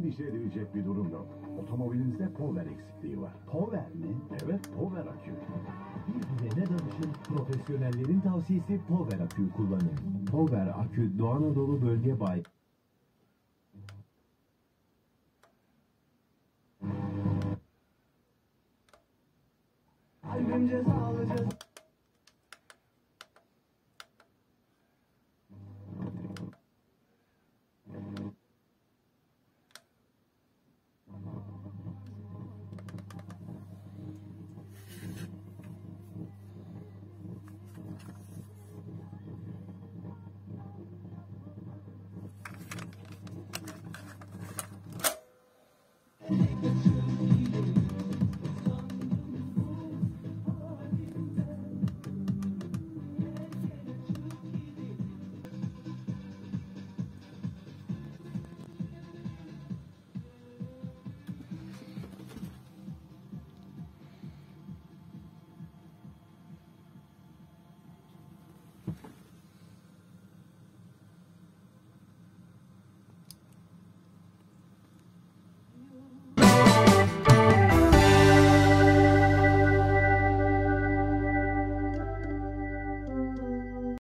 endişe edilecek bir durum yok. Otomobilinizde power eksikliği var. Power mi? Evet, power akü. Bir güvene danışın. Profesyonellerin tavsiyesi Power aküyü kullanın. Power akü Doğu Anadolu Bölge Bay. Albüm cezalı ceza.